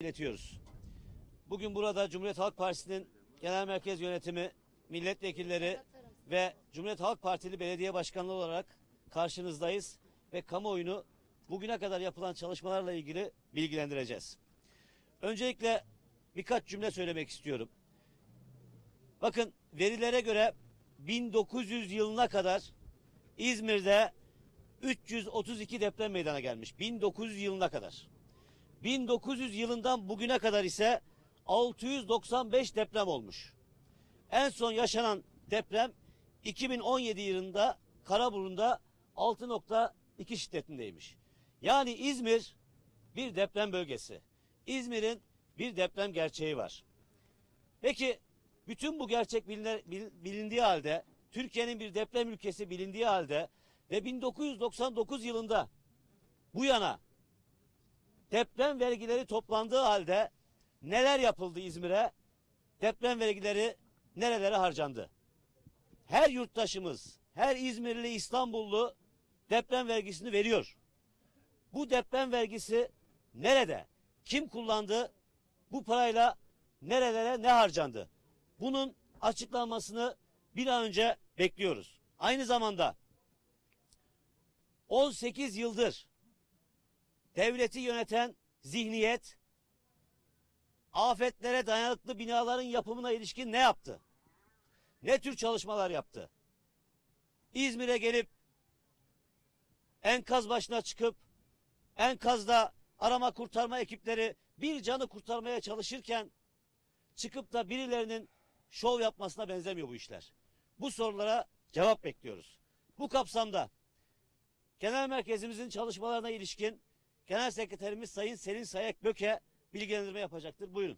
iletiyoruz. Bugün burada Cumhuriyet Halk Partisi'nin genel merkez yönetimi, milletvekilleri ve Cumhuriyet Halk Partili belediye başkanlığı olarak karşınızdayız ve kamuoyunu bugüne kadar yapılan çalışmalarla ilgili bilgilendireceğiz. Öncelikle birkaç cümle söylemek istiyorum. Bakın, verilere göre 1900 yılına kadar İzmir'de 332 deprem meydana gelmiş. 1900 yılına kadar. 1900 yılından bugüne kadar ise 695 deprem olmuş. En son yaşanan deprem 2017 yılında Karaburun'da 6.2 şiddetindeymiş. Yani İzmir bir deprem bölgesi. İzmir'in bir deprem gerçeği var. Peki bütün bu gerçek bilindiği halde, Türkiye'nin bir deprem ülkesi bilindiği halde ve 1999 yılında bu yana deprem vergileri toplandığı halde neler yapıldı İzmir'e? Deprem vergileri nerelere harcandı? Her yurttaşımız, her İzmirli, İstanbullu deprem vergisini veriyor. Bu deprem vergisi nerede? Kim kullandı? Bu parayla nerelere ne harcandı? Bunun açıklanmasını bir an önce bekliyoruz. Aynı zamanda 18 yıldır devleti yöneten zihniyet afetlere dayanıklı binaların yapımına ilişkin ne yaptı? Ne tür çalışmalar yaptı? İzmir'e gelip enkaz başına çıkıp enkazda arama kurtarma ekipleri bir canı kurtarmaya çalışırken çıkıp da birilerinin şov yapmasına benzemiyor bu işler. Bu sorulara cevap bekliyoruz. Bu kapsamda genel merkezimizin çalışmalarına ilişkin Genel Sekreterimiz Sayın Selin Sayek Böke bilgilendirme yapacaktır. Buyurun.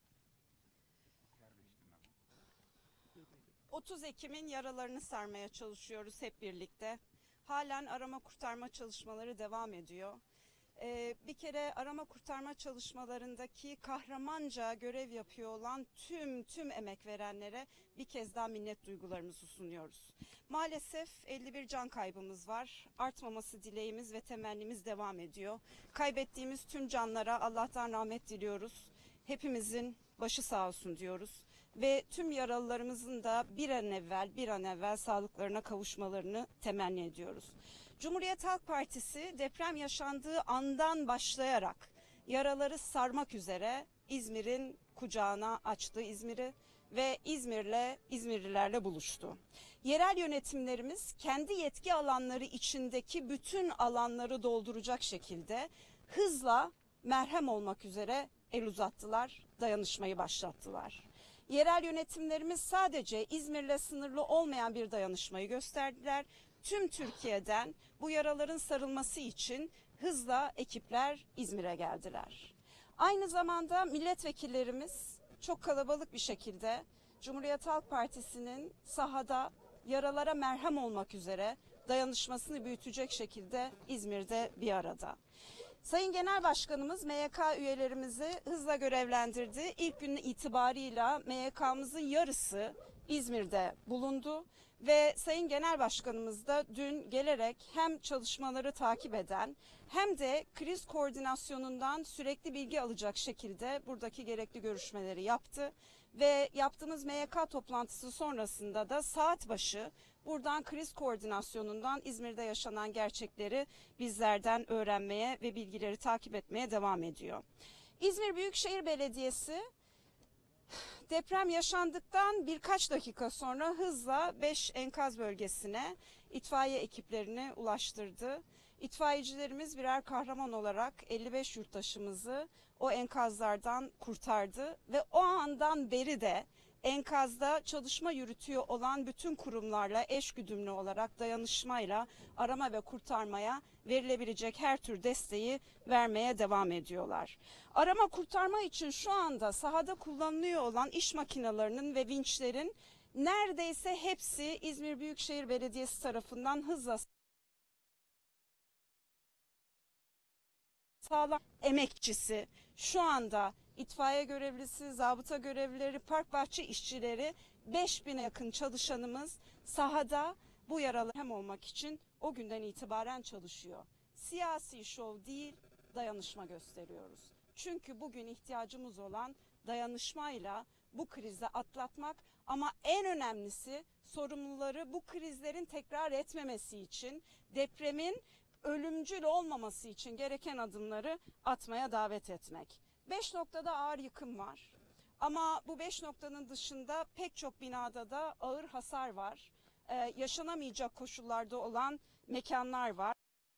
30 Ekim'in yaralarını sarmaya çalışıyoruz hep birlikte. Halen arama kurtarma çalışmaları devam ediyor. Bir kere arama kurtarma çalışmalarındaki kahramanca görev yapıyor olan tüm emek verenlere bir kez daha minnet duygularımızı sunuyoruz. Maalesef 51 can kaybımız var. Artmaması dileğimiz ve temennimiz devam ediyor. Kaybettiğimiz tüm canlara Allah'tan rahmet diliyoruz. Hepimizin başı sağ olsun diyoruz. Ve tüm yaralılarımızın da bir an evvel sağlıklarına kavuşmalarını temenni ediyoruz. Cumhuriyet Halk Partisi deprem yaşandığı andan başlayarak yaraları sarmak üzere İzmir'in kucağına açtı İzmir'i ve İzmirlilerle buluştu. Yerel yönetimlerimiz kendi yetki alanları içindeki bütün alanları dolduracak şekilde hızla merhem olmak üzere el uzattılar, dayanışmayı başlattılar. Yerel yönetimlerimiz sadece İzmir'le sınırlı olmayan bir dayanışmayı gösterdiler. Tüm Türkiye'den bu yaraların sarılması için hızla ekipler İzmir'e geldiler. Aynı zamanda milletvekillerimiz çok kalabalık bir şekilde Cumhuriyet Halk Partisi'nin sahada yaralara merhem olmak üzere dayanışmasını büyütecek şekilde İzmir'de bir arada. Sayın Genel Başkanımız MYK üyelerimizi hızla görevlendirdi. İlk gün itibarıyla MYK'mızın yarısı İzmir'de bulundu ve Sayın Genel Başkanımız da dün gelerek hem çalışmaları takip eden hem de kriz koordinasyonundan sürekli bilgi alacak şekilde buradaki gerekli görüşmeleri yaptı. Ve yaptığımız MYK toplantısı sonrasında da saat başı buradan kriz koordinasyonundan İzmir'de yaşanan gerçekleri bizlerden öğrenmeye ve bilgileri takip etmeye devam ediyor. İzmir Büyükşehir Belediyesi deprem yaşandıktan birkaç dakika sonra hızla 5 enkaz bölgesine itfaiye ekiplerini ulaştırdı. İtfaiyecilerimiz birer kahraman olarak 55 yurttaşımızı o enkazlardan kurtardı ve o andan beri de enkazda çalışma yürütüyor olan bütün kurumlarla eşgüdümlü olarak dayanışmayla arama ve kurtarmaya verilebilecek her tür desteği vermeye devam ediyorlar. Arama kurtarma için şu anda sahada kullanılıyor olan iş makinelerinin ve vinçlerin neredeyse hepsi İzmir Büyükşehir Belediyesi tarafından hızla sağlam emekçisi, şu anda itfaiye görevlisi, zabıta görevlileri, park bahçe işçileri 5000'e yakın çalışanımız sahada bu yaraları hem olmak için o günden itibaren çalışıyor. Siyasi şov değil, dayanışma gösteriyoruz. Çünkü bugün ihtiyacımız olan dayanışmayla bu krizi atlatmak, ama en önemlisi sorumluları bu krizlerin tekrar etmemesi için, depremin ölümcül olmaması için gereken adımları atmaya davet etmek. 5 noktada ağır yıkım var. Ama bu 5 noktanın dışında pek çok binada da ağır hasar var. Yaşanamayacak koşullarda olan mekanlar var.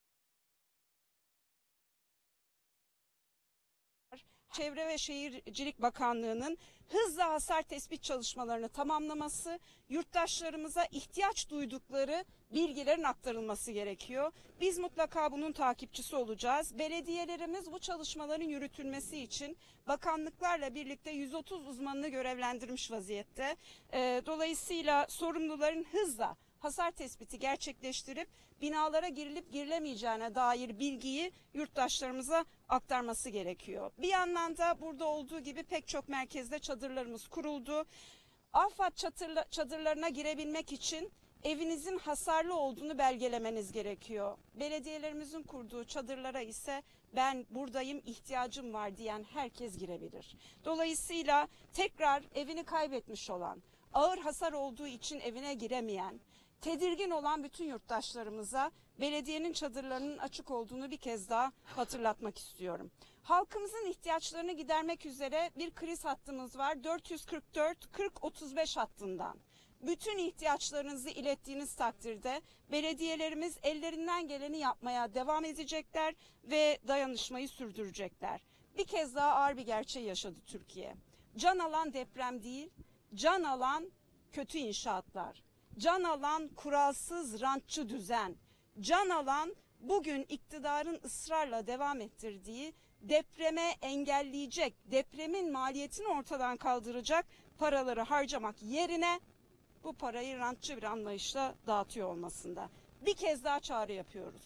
Çevre ve Şehircilik Bakanlığı'nın hızla hasar tespit çalışmalarını tamamlaması, yurttaşlarımıza ihtiyaç duydukları bilgilerin aktarılması gerekiyor. Biz mutlaka bunun takipçisi olacağız. Belediyelerimiz bu çalışmaların yürütülmesi için bakanlıklarla birlikte 130 uzmanını görevlendirmiş vaziyette. Dolayısıyla sorumluların hızla hasar tespiti gerçekleştirip binalara girilip girilemeyeceğine dair bilgiyi yurttaşlarımıza aktarması gerekiyor. Bir yandan da burada olduğu gibi pek çok merkezde çadırlarımız kuruldu. AFAD çadırlarına girebilmek için evinizin hasarlı olduğunu belgelemeniz gerekiyor. Belediyelerimizin kurduğu çadırlara ise ben buradayım, ihtiyacım var diyen herkes girebilir. Dolayısıyla tekrar evini kaybetmiş olan, ağır hasar olduğu için evine giremeyen, tedirgin olan bütün yurttaşlarımıza belediyenin çadırlarının açık olduğunu bir kez daha hatırlatmak istiyorum. Halkımızın ihtiyaçlarını gidermek üzere bir kriz hattımız var. 444-40-35 hattından. Bütün ihtiyaçlarınızı ilettiğiniz takdirde belediyelerimiz ellerinden geleni yapmaya devam edecekler ve dayanışmayı sürdürecekler. Bir kez daha ağır bir gerçeği yaşadı Türkiye. Can alan deprem değil, can alan kötü inşaatlar. Can alan kuralsız rantçı düzen, can alan bugün iktidarın ısrarla devam ettirdiği depreme engelleyecek, depremin maliyetini ortadan kaldıracak paraları harcamak yerine bu parayı rantçı bir anlayışla dağıtıyor olmasında. Bir kez daha çağrı yapıyoruz.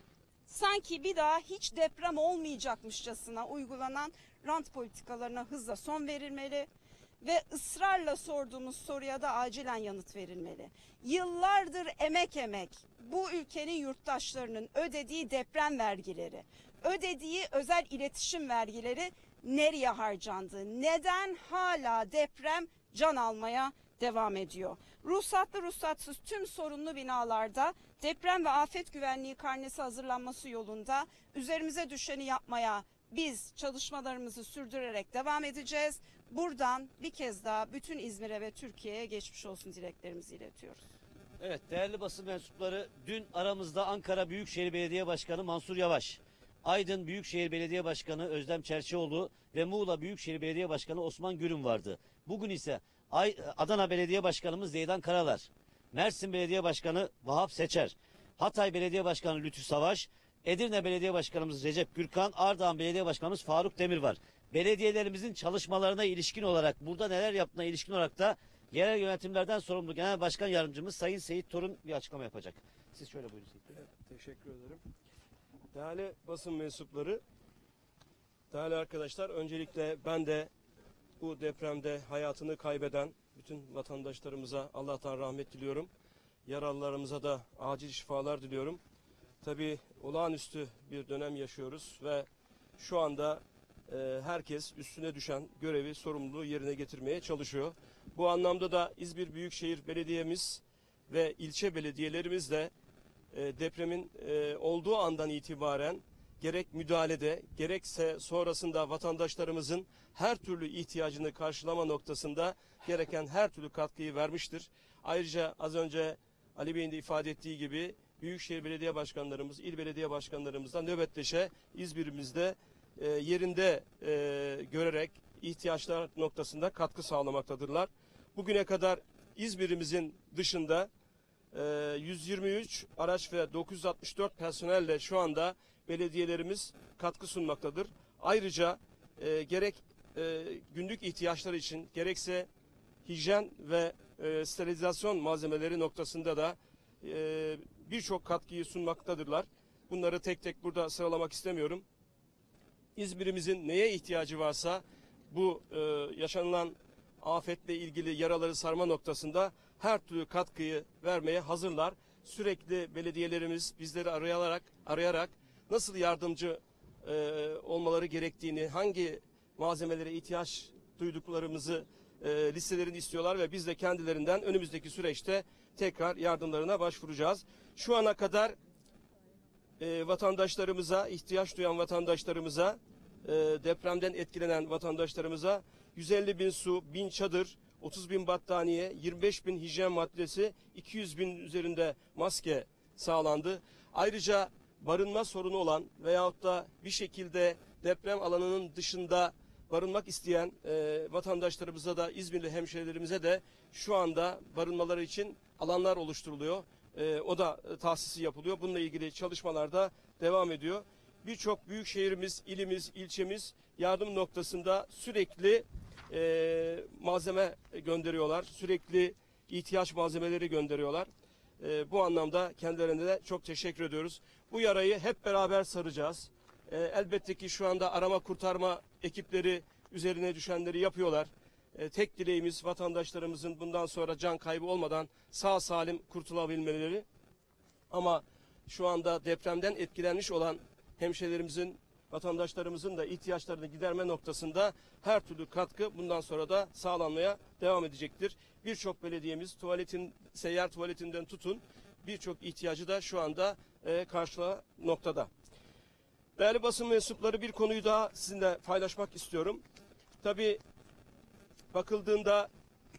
Sanki bir daha hiç deprem olmayacakmışçasına uygulanan rant politikalarına hızla son verilmeli ve ısrarla sorduğumuz soruya da acilen yanıt verilmeli. Yıllardır emek bu ülkenin yurttaşlarının ödediği deprem vergileri, ödediği özel iletişim vergileri nereye harcandı? Neden hala deprem can almaya devam ediyor? Ruhsatlı ruhsatsız tüm sorunlu binalarda deprem ve afet güvenliği karnesi hazırlanması yolunda üzerimize düşeni yapmaya biz çalışmalarımızı sürdürerek devam edeceğiz. Buradan bir kez daha bütün İzmir'e ve Türkiye'ye geçmiş olsun dileklerimizi iletiyoruz. Evet, değerli basın mensupları, dün aramızda Ankara Büyükşehir Belediye Başkanı Mansur Yavaş, Aydın Büyükşehir Belediye Başkanı Özlem Çerçioğlu ve Muğla Büyükşehir Belediye Başkanı Osman Gürün vardı. Bugün ise Adana Belediye Başkanımız Zeydan Karalar, Mersin Belediye Başkanı Vahap Seçer, Hatay Belediye Başkanı Lütfü Savaş, Edirne Belediye Başkanımız Recep Gürkan, Ardahan Belediye Başkanımız Faruk Demir var. Belediyelerimizin çalışmalarına ilişkin olarak, burada neler yaptığına ilişkin olarak da yerel yönetimlerden sorumlu Genel Başkan Yardımcımız Sayın Seyit Torun bir açıklama yapacak. Siz şöyle buyurun Seyit Bey. Evet, teşekkür ederim. Değerli basın mensupları, değerli arkadaşlar, öncelikle ben de bu depremde hayatını kaybeden bütün vatandaşlarımıza Allah'tan rahmet diliyorum. Yaralılarımıza da acil şifalar diliyorum. Tabii olağanüstü bir dönem yaşıyoruz ve şu anda herkes üstüne düşen görevi, sorumluluğu yerine getirmeye çalışıyor. Bu anlamda da İzmir Büyükşehir Belediye'miz ve ilçe belediyelerimiz de depremin olduğu andan itibaren gerek müdahalede gerekse sonrasında vatandaşlarımızın her türlü ihtiyacını karşılama noktasında gereken her türlü katkıyı vermiştir. Ayrıca az önce Ali Bey'in de ifade ettiği gibi Büyükşehir Belediye Başkanlarımız, il belediye başkanlarımızla nöbetleşe İzmir'imizde yerinde görerek ihtiyaçlar noktasında katkı sağlamaktadırlar. Bugüne kadar İzmir'imizin dışında 123 araç ve 964 personelle şu anda belediyelerimiz katkı sunmaktadır. Ayrıca gerek günlük ihtiyaçlar için gerekse hijyen ve sterilizasyon malzemeleri noktasında da birçok katkıyı sunmaktadırlar. Bunları tek tek burada sıralamak istemiyorum. İzmir'imizin neye ihtiyacı varsa bu yaşanılan afetle ilgili yaraları sarma noktasında her türlü katkıyı vermeye hazırlar. Sürekli belediyelerimiz bizleri arayarak nasıl yardımcı olmaları gerektiğini, hangi malzemelere ihtiyaç duyduklarımızı listelerini istiyorlar ve biz de kendilerinden önümüzdeki süreçte tekrar yardımlarına başvuracağız. Şu ana kadar vatandaşlarımıza, ihtiyaç duyan vatandaşlarımıza, depremden etkilenen vatandaşlarımıza 150 bin su, 1000 çadır, 30 bin battaniye, 25 bin hijyen maddesi, 200 bin üzerinde maske sağlandı. Ayrıca barınma sorunu olan veyahut da bir şekilde deprem alanının dışında barınmak isteyen vatandaşlarımıza da, İzmirli hemşehrilerimize de şu anda barınmaları için alanlar oluşturuluyor. O da tahsisi yapılıyor. Bununla ilgili çalışmalar da devam ediyor. Birçok büyük şehrimiz, ilimiz, ilçemiz yardım noktasında sürekli malzeme gönderiyorlar. Sürekli ihtiyaç malzemeleri gönderiyorlar. Bu anlamda kendilerine de çok teşekkür ediyoruz. Bu yarayı hep beraber saracağız. Elbette ki şu anda arama kurtarma ekipleri üzerine düşenleri yapıyorlar. Tek dileğimiz vatandaşlarımızın bundan sonra can kaybı olmadan sağ salim kurtulabilmeleri. Ama şu anda depremden etkilenmiş olan hemşehrilerimizin, vatandaşlarımızın da ihtiyaçlarını giderme noktasında her türlü katkı bundan sonra da sağlanmaya devam edecektir. Birçok belediyemiz seyyar tuvaletinden tutun birçok ihtiyacı da şu anda karşıla noktada. Değerli basın mensupları, bir konuyu daha sizinle paylaşmak istiyorum. Tabii bakıldığında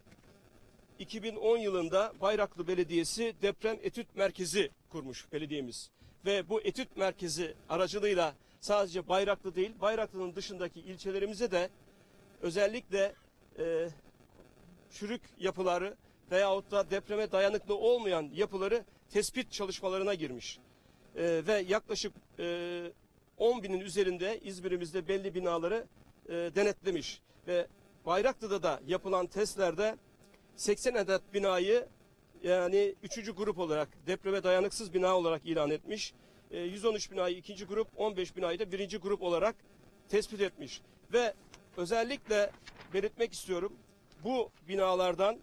2010 yılında Bayraklı Belediyesi Deprem Etüt Merkezi kurmuş belediyemiz. Ve bu etüt merkezi aracılığıyla sadece Bayraklı değil, Bayraklı'nın dışındaki ilçelerimize de özellikle çürük yapıları veyahut da depreme dayanıklı olmayan yapıları tespit çalışmalarına girmiş. Ve yaklaşık 10 binin üzerinde İzmir'imizde belli binaları denetlemiş. Ve Bayraklı'da da yapılan testlerde 80 adet binayı, yani 3. grup olarak depreme dayanıksız bina olarak ilan etmiş. 113 binayı 2. grup, 15 binayı da 1. grup olarak tespit etmiş. Ve özellikle belirtmek istiyorum, bu binalardan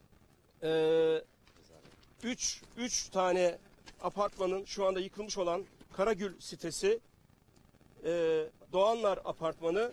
3 tane apartmanın şu anda yıkılmış olan Karagül sitesi, Doğanlar Apartmanı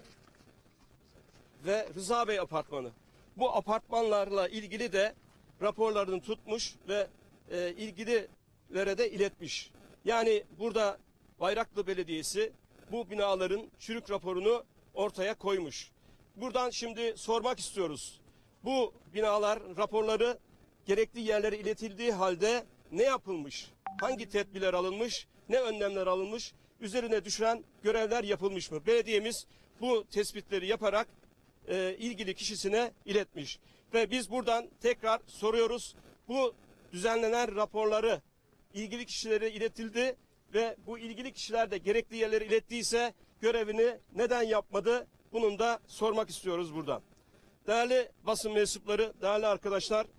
ve Rıza Bey Apartmanı. Bu apartmanlarla ilgili de raporlarını tutmuş ve ilgililere de iletmiş. Yani burada Bayraklı Belediyesi bu binaların çürük raporunu ortaya koymuş. Buradan şimdi sormak istiyoruz. Bu binalar raporları gerekli yerlere iletildiği halde ne yapılmış? Hangi tedbirler alınmış? Ne önlemler alınmış? Üzerine düşen görevler yapılmış mı? Belediyemiz bu tespitleri yaparak ilgili kişisine iletmiş. Ve biz buradan tekrar soruyoruz. Bu düzenlenen raporları ilgili kişilere iletildi ve bu ilgili kişiler de gerekli yerlere ilettiyse görevini neden yapmadı? Bunun da sormak istiyoruz buradan. Değerli basın mensupları, değerli arkadaşlar,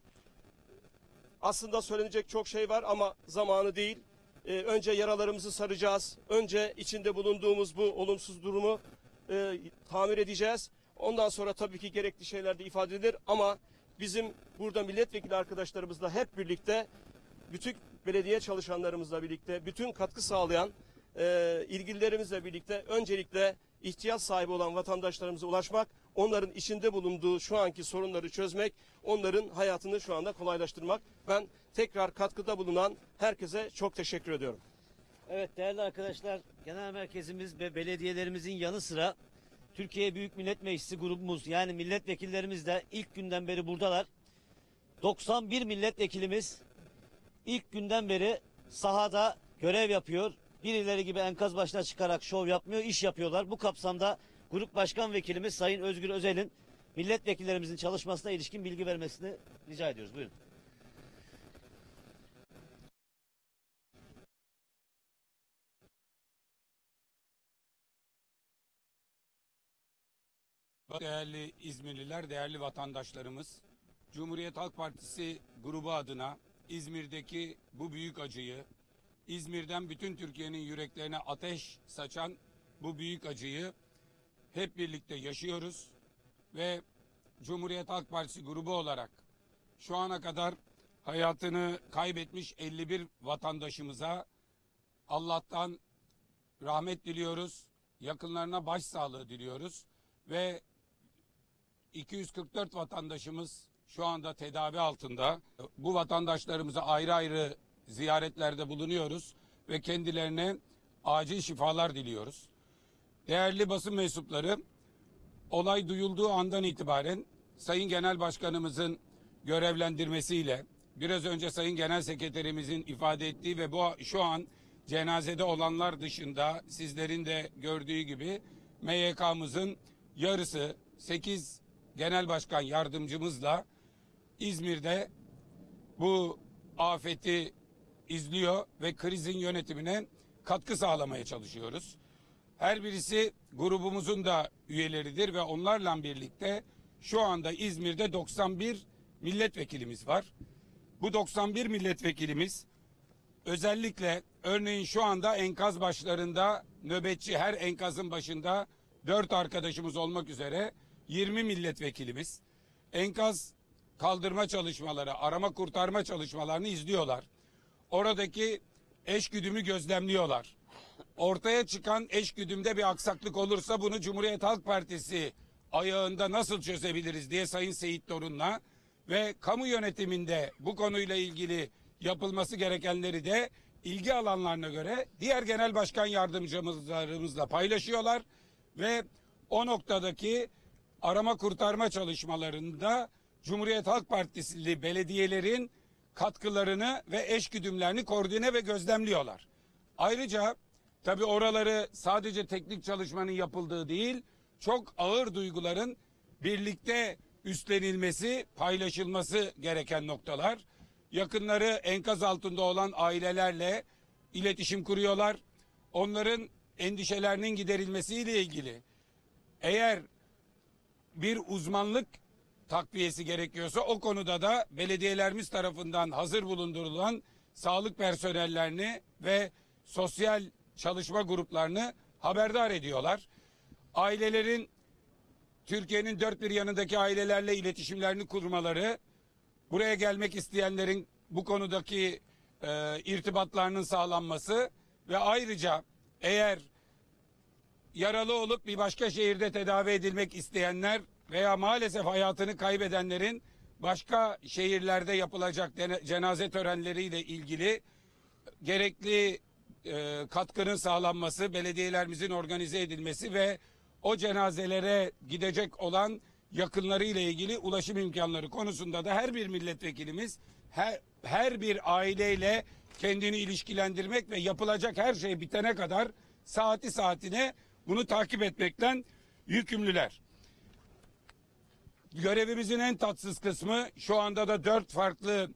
aslında söylenecek çok şey var ama zamanı değil. Önce yaralarımızı saracağız. Önce içinde bulunduğumuz bu olumsuz durumu tamir edeceğiz. Ondan sonra tabii ki gerekli şeyler de ifade edilir ama bizim burada milletvekili arkadaşlarımızla hep birlikte, bütün belediye çalışanlarımızla birlikte, bütün katkı sağlayan ilgililerimizle birlikte öncelikle ihtiyaç sahibi olan vatandaşlarımıza ulaşmak, onların içinde bulunduğu şu anki sorunları çözmek, onların hayatını şu anda kolaylaştırmak. Ben tekrar katkıda bulunan herkese çok teşekkür ediyorum. Evet değerli arkadaşlar, genel merkezimiz ve belediyelerimizin yanı sıra Türkiye Büyük Millet Meclisi grubumuz, yani milletvekillerimiz de ilk günden beri buradalar. 91 milletvekilimiz ilk günden beri sahada görev yapıyor. Birileri gibi enkaz başına çıkarak şov yapmıyor, iş yapıyorlar. Bu kapsamda Grup Başkan Vekilimiz Sayın Özgür Özel'in milletvekillerimizin çalışmasına ilişkin bilgi vermesini rica ediyoruz. Buyurun. Değerli İzmirliler, değerli vatandaşlarımız, Cumhuriyet Halk Partisi grubu adına İzmir'deki bu büyük acıyı, İzmir'den bütün Türkiye'nin yüreklerine ateş saçan bu büyük acıyı hep birlikte yaşıyoruz ve Cumhuriyet Halk Partisi grubu olarak şu ana kadar hayatını kaybetmiş 51 vatandaşımıza Allah'tan rahmet diliyoruz. yakınlarına başsağlığı diliyoruz ve 244 vatandaşımız şu anda tedavi altında. Bu vatandaşlarımıza ayrı ayrı ziyaretlerde bulunuyoruz ve kendilerine acil şifalar diliyoruz. Değerli basın mensupları, olay duyulduğu andan itibaren Sayın Genel Başkanımızın görevlendirmesiyle, biraz önce Sayın Genel Sekreterimizin ifade ettiği ve bu şu an cenazede olanlar dışında sizlerin de gördüğü gibi MYK'mızın yarısı 8 Genel Başkan yardımcımızla İzmir'de bu afeti izliyor ve krizin yönetimine katkı sağlamaya çalışıyoruz. Her birisi grubumuzun da üyeleridir ve onlarla birlikte şu anda İzmir'de 91 milletvekilimiz var. Bu 91 milletvekilimiz özellikle örneğin şu anda enkaz başlarında nöbetçi, her enkazın başında 4 arkadaşımız olmak üzere 20 milletvekilimiz enkaz kaldırma çalışmaları, arama kurtarma çalışmalarını izliyorlar. Oradaki eşgüdümü gözlemliyorlar. Ortaya çıkan eşgüdümde bir aksaklık olursa bunu Cumhuriyet Halk Partisi ayağında nasıl çözebiliriz diye Sayın Seyit Torun'la ve kamu yönetiminde bu konuyla ilgili yapılması gerekenleri de ilgi alanlarına göre diğer genel başkan yardımcılarımızla paylaşıyorlar ve o noktadaki arama kurtarma çalışmalarında Cumhuriyet Halk Partisi'li belediyelerin katkılarını ve eşgüdümlerini koordine ve gözlemliyorlar. Ayrıca tabii oraları sadece teknik çalışmanın yapıldığı değil, çok ağır duyguların birlikte üstlenilmesi, paylaşılması gereken noktalar. Yakınları enkaz altında olan ailelerle iletişim kuruyorlar. Onların endişelerinin giderilmesiyle ilgili eğer bir uzmanlık takviyesi gerekiyorsa o konuda da belediyelerimiz tarafından hazır bulundurulan sağlık personellerini ve sosyal çalışma gruplarını haberdar ediyorlar. Ailelerin Türkiye'nin dört bir yanındaki ailelerle iletişimlerini kurmaları, buraya gelmek isteyenlerin bu konudaki irtibatlarının sağlanması ve ayrıca eğer yaralı olup bir başka şehirde tedavi edilmek isteyenler veya maalesef hayatını kaybedenlerin başka şehirlerde yapılacak cenaze törenleriyle ilgili gerekli katkının sağlanması, belediyelerimizin organize edilmesi ve o cenazelere gidecek olan yakınları ile ilgili ulaşım imkanları konusunda da her bir milletvekilimiz her bir aileyle kendini ilişkilendirmek ve yapılacak her şey bitene kadar saati saatine bunu takip etmekten yükümlüler. Görevimizin en tatsız kısmı şu anda da 4 farklı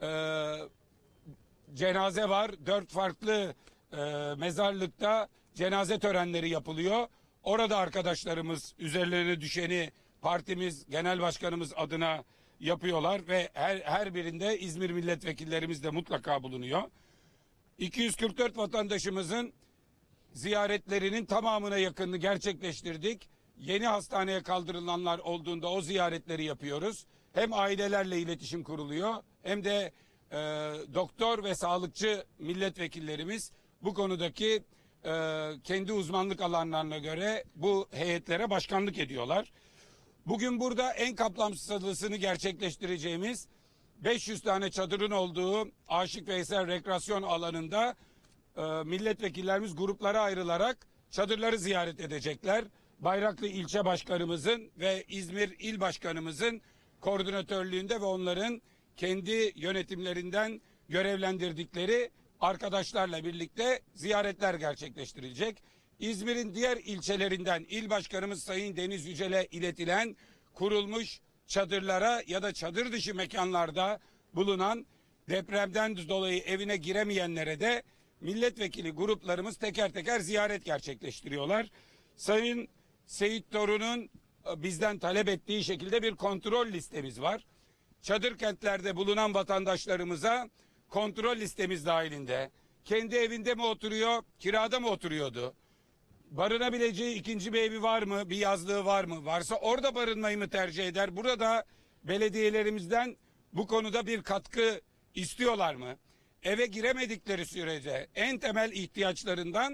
cenaze var. 4 farklı mezarlıkta cenaze törenleri yapılıyor. Orada arkadaşlarımız üzerlerine düşeni partimiz, genel başkanımız adına yapıyorlar ve her birinde İzmir milletvekillerimiz de mutlaka bulunuyor. 244 vatandaşımızın ziyaretlerinin tamamına yakınını gerçekleştirdik. Yeni hastaneye kaldırılanlar olduğunda o ziyaretleri yapıyoruz. Hem ailelerle iletişim kuruluyor hem de doktor ve sağlıkçı milletvekillerimiz bu konudaki kendi uzmanlık alanlarına göre bu heyetlere başkanlık ediyorlar. Bugün burada en kapsamlısını gerçekleştireceğimiz 500 tane çadırın olduğu Aşık Veysel rekreasyon alanında milletvekillerimiz gruplara ayrılarak çadırları ziyaret edecekler. Bayraklı ilçe başkanımızın ve İzmir il başkanımızın koordinatörlüğünde ve onların kendi yönetimlerinden görevlendirdikleri arkadaşlarla birlikte ziyaretler gerçekleştirilecek. İzmir'in diğer ilçelerinden il başkanımız Sayın Deniz Yücel'e iletilen kurulmuş çadırlara ya da çadır dışı mekanlarda bulunan depremden dolayı evine giremeyenlere de milletvekili gruplarımız teker teker ziyaret gerçekleştiriyorlar. Sayın Seyit Torun'un bizden talep ettiği şekilde bir kontrol listemiz var. Çadır kentlerde bulunan vatandaşlarımıza kontrol listemiz dahilinde kendi evinde mi oturuyor, kirada mı oturuyordu? Barınabileceği ikinci bir evi var mı, bir yazlığı var mı? Varsa orada barınmayı mı tercih eder? Burada belediyelerimizden bu konuda bir katkı istiyorlar mı? Eve giremedikleri sürece en temel ihtiyaçlarından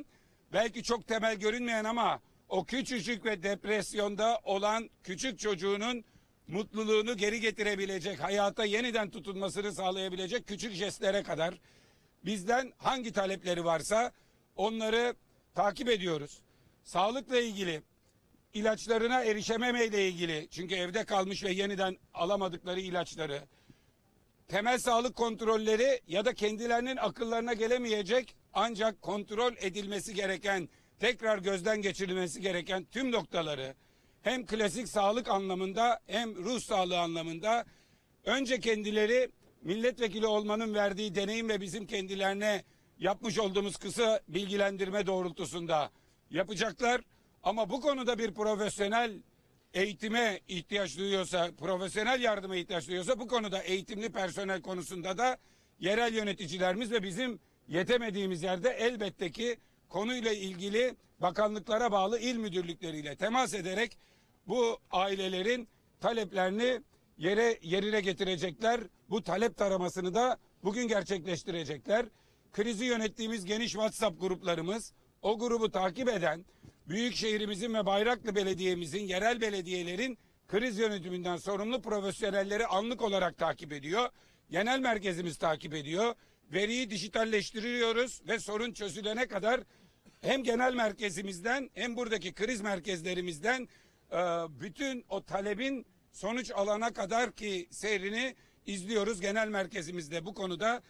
belki çok temel görünmeyen ama o küçücük ve depresyonda olan küçük çocuğunun mutluluğunu geri getirebilecek, hayata yeniden tutunmasını sağlayabilecek küçük jestlere kadar bizden hangi talepleri varsa onları takip ediyoruz. Sağlıkla ilgili, ilaçlarına erişememeyle ilgili, çünkü evde kalmış ve yeniden alamadıkları ilaçları, temel sağlık kontrolleri ya da kendilerinin akıllarına gelemeyecek ancak kontrol edilmesi gereken, tekrar gözden geçirilmesi gereken tüm noktaları hem klasik sağlık anlamında hem ruh sağlığı anlamında önce kendileri milletvekili olmanın verdiği deneyim ve bizim kendilerine yapmış olduğumuz kısa bilgilendirme doğrultusunda yapacaklar. Ama bu konuda bir profesyonel eğitime ihtiyaç duyuyorsa, profesyonel yardıma ihtiyaç duyuyorsa bu konuda eğitimli personel konusunda da yerel yöneticilerimiz ve bizim yetemediğimiz yerde elbette ki konuyla ilgili bakanlıklara bağlı il müdürlükleriyle temas ederek bu ailelerin taleplerini yerine getirecekler. Bu talep taramasını da bugün gerçekleştirecekler. Krizi yönettiğimiz geniş WhatsApp gruplarımız, o grubu takip eden Büyükşehirimizin ve Bayraklı Belediye'mizin, yerel belediyelerin kriz yönetiminden sorumlu profesyonelleri anlık olarak takip ediyor. Genel merkezimiz takip ediyor. Veriyi dijitalleştiriyoruz ve sorun çözülene kadar hem genel merkezimizden hem buradaki kriz merkezlerimizden bütün o talebin sonuç alana kadar ki seyrini izliyoruz. Genel merkezimizde bu konuda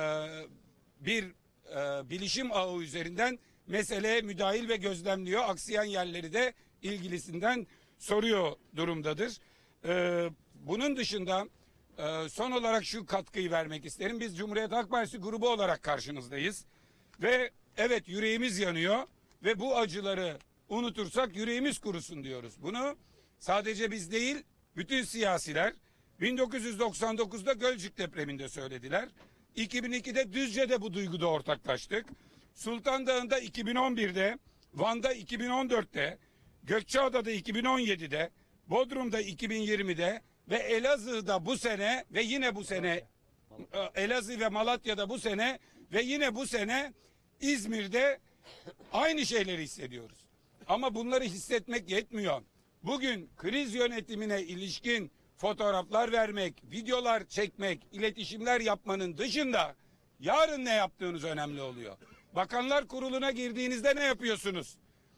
bir bilişim ağı üzerinden meseleye müdahil ve gözlemliyor. Aksayan yerleri de ilgilisinden soruyor durumdadır. Bunun dışında son olarak şu katkıyı vermek isterim. Biz Cumhuriyet Halk Partisi grubu olarak karşınızdayız. Ve evet, yüreğimiz yanıyor ve bu acıları unutursak yüreğimiz kurusun diyoruz. Bunu sadece biz değil, bütün siyasiler 1999'da Gölcük depreminde söylediler. 2002'de Düzce'de bu duyguda ortaklaştık. Sultan Dağı'nda 2011'de, Van'da 2014'te, Gökçeada'da 2017'de, Bodrum'da 2020'de ve Elazığ'da bu sene ve yine bu sene, Elazığ ve Malatya'da bu sene ve yine bu sene İzmir'de aynı şeyleri hissediyoruz. Ama bunları hissetmek yetmiyor. Bugün kriz yönetimine ilişkin fotoğraflar vermek, videolar çekmek, iletişimler yapmanın dışında yarın ne yaptığınız önemli oluyor. Bakanlar Kurulu'na girdiğinizde ne yapıyorsunuz?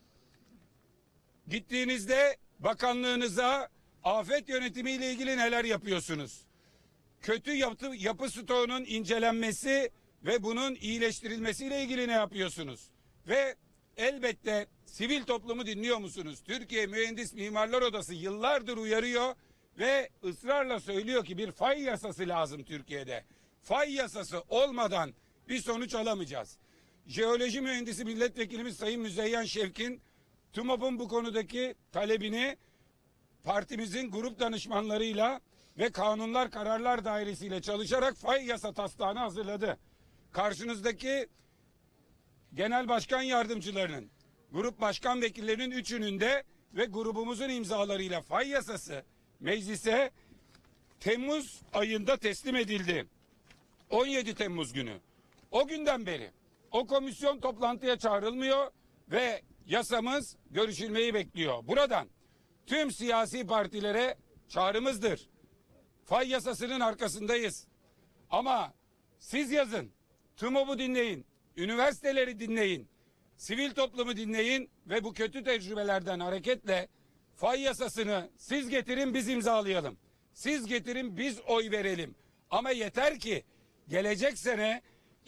Gittiğinizde bakanlığınıza afet yönetimi ile ilgili neler yapıyorsunuz? Kötü yapı stoğunun incelenmesi ve bunun iyileştirilmesiyle ilgili ne yapıyorsunuz? Ve elbette sivil toplumu dinliyor musunuz? Türkiye Mühendis Mimarlar Odası yıllardır uyarıyor ve ısrarla söylüyor ki bir fay yasası lazım Türkiye'de. Fay yasası olmadan bir sonuç alamayacağız. Jeoloji Mühendisi Milletvekilimiz Sayın Müzeyyen Şevkin, TÜMOP'un bu konudaki talebini partimizin grup danışmanlarıyla ve kanunlar kararlar dairesiyle çalışarak fay yasa taslağını hazırladı. Karşınızdaki genel başkan yardımcılarının, grup başkan vekillerinin üçünün de ve grubumuzun imzalarıyla fay yasası meclise Temmuz ayında teslim edildi. 17 Temmuz günü. O günden beri o komisyon toplantıya çağrılmıyor ve yasamız görüşülmeyi bekliyor. Buradan tüm siyasi partilere çağrımızdır. Fay yasasının arkasındayız. Ama siz yazın, TÜMOP'u dinleyin, üniversiteleri dinleyin, sivil toplumu dinleyin ve bu kötü tecrübelerden hareketle fay yasasını siz getirin, biz imzalayalım. Siz getirin, biz oy verelim. Ama yeter ki gelecek sene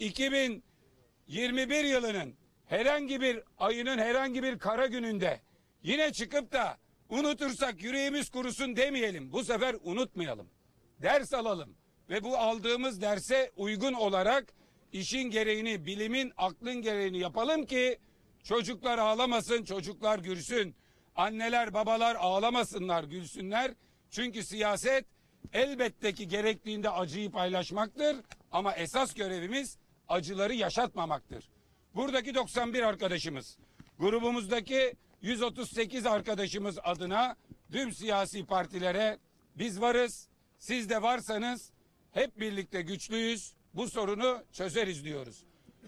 2021 yılının herhangi bir ayının herhangi bir kara gününde yine çıkıp da unutursak yüreğimiz kurusun demeyelim. Bu sefer unutmayalım. Ders alalım ve bu aldığımız derse uygun olarak işin gereğini, bilimin, aklın gereğini yapalım ki çocuklar ağlamasın, çocuklar gülsün. Anneler, babalar ağlamasınlar, gülsünler. Çünkü siyaset elbette ki gerektiğinde acıyı paylaşmaktır ama esas görevimiz acıları yaşatmamaktır. Buradaki 91 arkadaşımız, grubumuzdaki 138 arkadaşımız adına tüm siyasi partilere biz varız, siz de varsanız hep birlikte güçlüyüz, bu sorunu çözeriz diyoruz.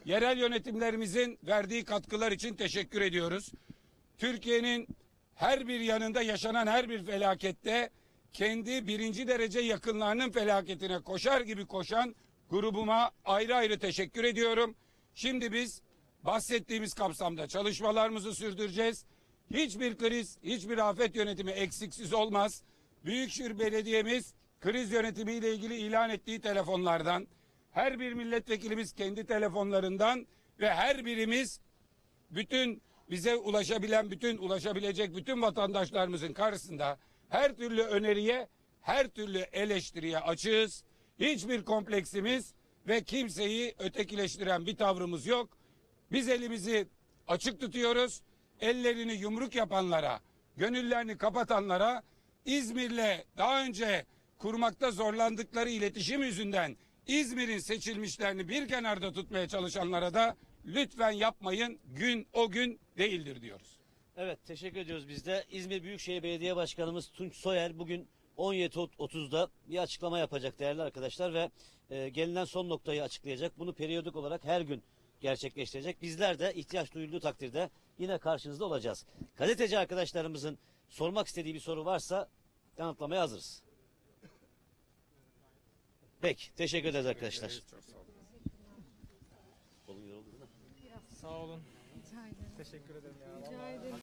yerel yönetimlerimizin verdiği katkılar için teşekkür ediyoruz. Türkiye'nin her bir yanında yaşanan her bir felakette kendi birinci derece yakınlarının felaketine koşar gibi koşan grubuma ayrı ayrı teşekkür ediyorum. Şimdi biz bahsettiğimiz kapsamda çalışmalarımızı sürdüreceğiz. Hiçbir kriz, hiçbir afet yönetimi eksiksiz olmaz. Büyükşehir Belediye'miz kriz yönetimiyle ilgili ilan ettiği telefonlardan, her bir milletvekilimiz kendi telefonlarından ve her birimiz bütün bize ulaşabilecek bütün vatandaşlarımızın karşısında her türlü öneriye, her türlü eleştiriye açığız. Hiçbir kompleksimiz ve kimseyi ötekileştiren bir tavrımız yok. Biz elimizi açık tutuyoruz. Ellerini yumruk yapanlara, gönüllerini kapatanlara, İzmir'le daha önce kurmakta zorlandıkları iletişim yüzünden İzmir'in seçilmişlerini bir kenarda tutmaya çalışanlara da lütfen yapmayın, gün o gün değildir diyoruz. Evet, teşekkür ediyoruz biz de. İzmir Büyükşehir Belediye Başkanımız Tunç Soyer bugün 17.30'da bir açıklama yapacak değerli arkadaşlar ve gelinen son noktayı açıklayacak. Bunu periyodik olarak her gün gerçekleştirecek. Bizler de ihtiyaç duyulduğu takdirde yine karşınızda olacağız. Gazeteci arkadaşlarımızın sormak istediği bir soru varsa yanıtlamaya hazırız. Peki, teşekkür ederiz arkadaşlar. Sağ olun. Teşekkür ederim ya. Rica ederim.